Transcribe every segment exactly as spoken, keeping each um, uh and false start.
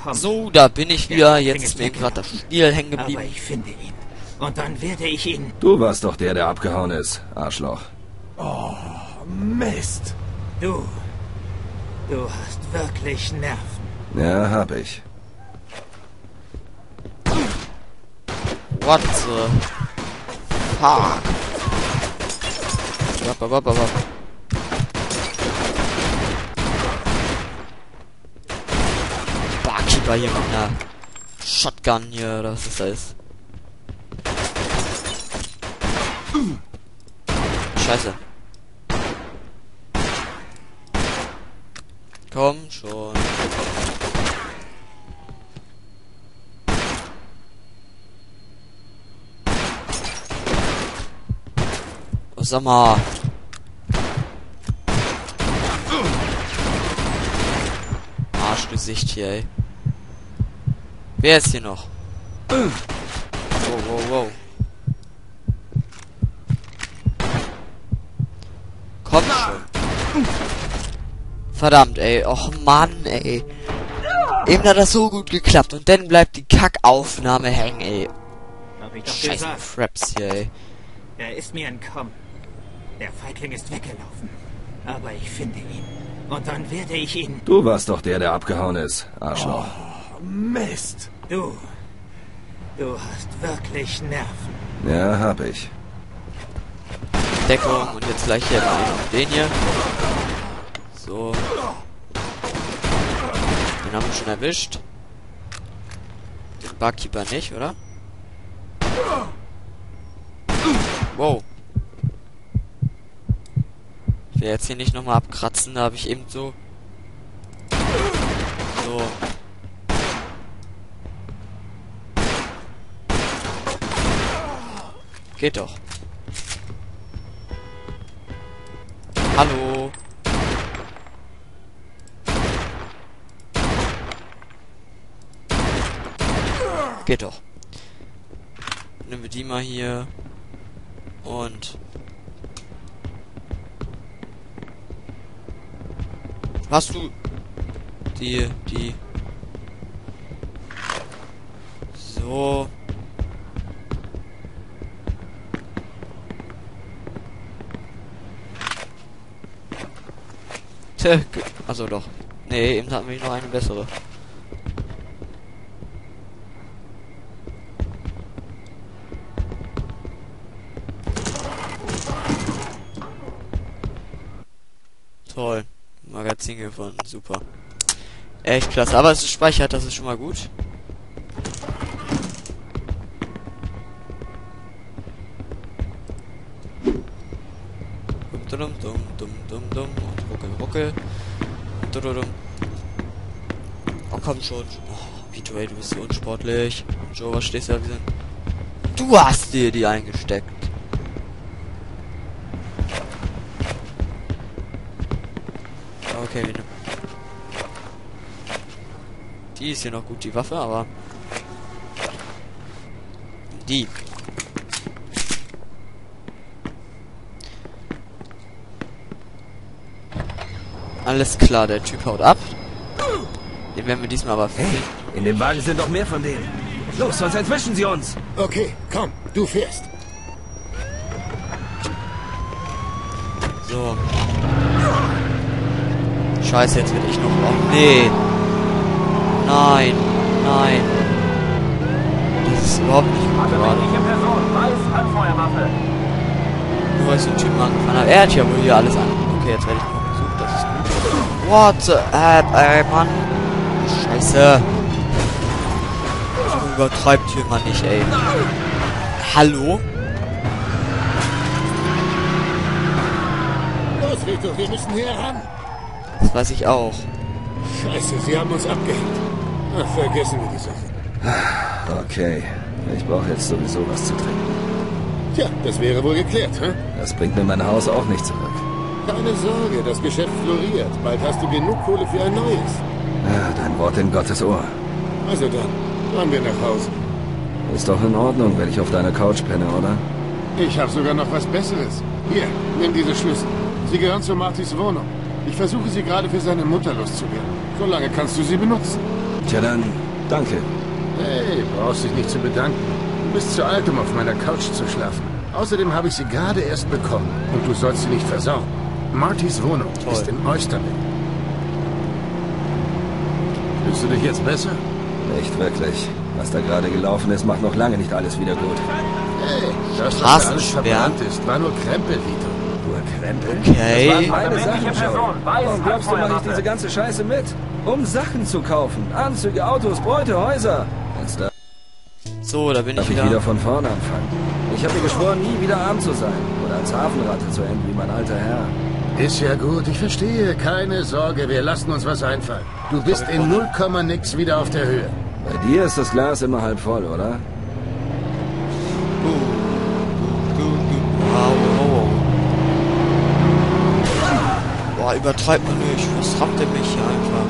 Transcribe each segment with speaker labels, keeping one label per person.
Speaker 1: entkommen.
Speaker 2: So, da bin ich wieder. Jetzt ist mir gerade das Spiel hängen geblieben.
Speaker 1: Aber ich finde ihn. Und dann werde ich ihn...
Speaker 3: Du warst doch der, der abgehauen ist, Arschloch.
Speaker 4: Oh, Mist.
Speaker 1: Du... Du hast wirklich Nerven.
Speaker 3: Ja, hab ich.
Speaker 2: What the... Fuck. Wap, wap, wap, wap. Barkeeper hier mit einer Shotgun hier, oder was das da ist. Scheiße. Komm schon. Oh, sag mal. Arschgesicht hier, ey. Wer ist hier noch? Wow, wow, wow. Komm schon. Verdammt, ey. Och Mann, ey. Eben hat das so gut geklappt und dann bleibt die Kackaufnahme hängen, ey.
Speaker 1: Hab ich doch
Speaker 2: Scheiße
Speaker 1: gesagt.
Speaker 2: Fraps hier, ey.
Speaker 1: Er ist mir entkommen. Der Feigling ist weggelaufen. Aber ich finde ihn. Und dann werde ich ihn...
Speaker 3: Du warst doch der, der abgehauen ist, Arschloch.
Speaker 4: Oh, Mist.
Speaker 1: Du... Du hast wirklich Nerven.
Speaker 3: Ja, hab ich.
Speaker 2: Deckung und jetzt gleich hier mal auf den hier. So. Den haben wir schon erwischt. Den Barkeeper nicht, oder? Wow. Ich will jetzt hier nicht nochmal abkratzen, da habe ich eben so... So. Geht doch. Hallo. Geht doch. Nehmen wir die mal hier. Und... Hast du... Die... Die... So... Also doch. Nee, eben hatten wir noch eine bessere. Toll. Magazin gefunden. Super. Echt klasse. Aber es ist speichert, das ist schon mal gut. Dumm, dumm, dumm, dumm, dumm. Und ruckel, ruckel. Dumm, dumm. Oh, komm schon. Oh, Vito, ey, du bist so unsportlich. Joe, was stehst du da wie so? Du hast dir die eingesteckt. Okay, wir nehmen. Die ist hier noch gut, die Waffe, aber... Die. Alles klar, der Typ haut ab. Den werden wir diesmal aber finden.
Speaker 3: Hey, in dem Wagen sind noch mehr von denen. Los, sonst entwischen sie uns.
Speaker 4: Okay, komm, du fährst.
Speaker 2: So. Scheiße, jetzt werde ich noch... Oh, nee. Nein. Nein. Das ist überhaupt nicht gut gerade. Nur weil ich so einen Typen angefahren habe. Er hat ja wohl hier alles an. Okay, jetzt werde ich noch gesucht. Das ist gut. What the... Äh, ey, Mann. Scheiße. So übertreibt hier mal nicht, ey. Hallo?
Speaker 4: Los, Vito, wir müssen hier ran.
Speaker 2: Das weiß ich auch.
Speaker 4: Scheiße, sie haben uns abgehängt. Ach, vergessen wir die Sache.
Speaker 3: Okay, ich brauche jetzt sowieso was zu trinken.
Speaker 4: Tja, das wäre wohl geklärt, hä?
Speaker 3: Das bringt mir mein Haus auch nicht zurück.
Speaker 4: Keine Sorge, das Geschäft floriert. Bald hast du genug Kohle für ein neues.
Speaker 3: Ja, dein Wort in Gottes Ohr.
Speaker 4: Also dann, fahren wir nach Hause.
Speaker 3: Ist doch in Ordnung, wenn ich auf deiner Couch penne, oder?
Speaker 4: Ich habe sogar noch was Besseres. Hier, nimm diese Schlüssel. Sie gehören zu Martys Wohnung. Ich versuche sie gerade für seine Mutter loszuwerden. Solange kannst du sie benutzen.
Speaker 3: Tja dann, danke.
Speaker 4: Hey, brauchst dich nicht zu bedanken. Du bist zu alt, um auf meiner Couch zu schlafen. Außerdem habe ich sie gerade erst bekommen. Und du sollst sie nicht versauen. Martys Wohnung
Speaker 2: Toll.
Speaker 4: ist in Oystermill. Fühlst du dich jetzt besser?
Speaker 3: Nicht wirklich. Was da gerade gelaufen ist, macht noch lange nicht alles wieder gut.
Speaker 4: Hey, das, was da
Speaker 2: Straßen
Speaker 4: alles
Speaker 2: sperren?
Speaker 4: verbrannt ist, war nur Krempel, Vito.
Speaker 3: Nur Krempel?
Speaker 2: Okay.
Speaker 3: Meine Sachen schon. Warum glaubst du, mache ich diese ganze Scheiße mit? Um Sachen zu kaufen. Anzüge, Autos, Bräute, Häuser. Jetzt darf
Speaker 2: So, da bin ich
Speaker 3: ich
Speaker 2: wieder.
Speaker 3: wieder von vorne anfangen. Ich habe mir geschworen, nie wieder arm zu sein. Oder als Hafenratte zu enden, wie mein alter Herr.
Speaker 4: Ist ja gut, ich verstehe. Keine Sorge, wir lassen uns was einfallen. Du bist in null Komma nix wieder auf der Höhe.
Speaker 3: Bei dir ist das Glas immer halb voll, oder?
Speaker 2: Gut, gut, gut, gut. Wow, wow, wow. Boah, übertreibt man nicht. Was rammt ihr mich hier einfach?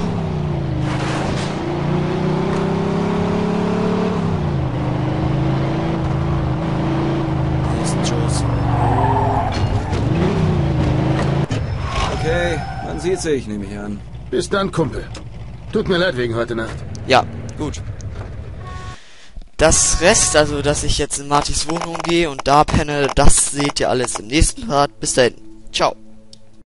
Speaker 2: Hier ist ein Schuss.
Speaker 3: Okay, man sieht sich, nehme ich an.
Speaker 4: Bis dann, Kumpel. Tut mir leid wegen heute Nacht.
Speaker 2: Ja, gut. Das Rest, also dass ich jetzt in Martys Wohnung gehe und da penne, das seht ihr alles im nächsten Part. Bis dahin. Ciao.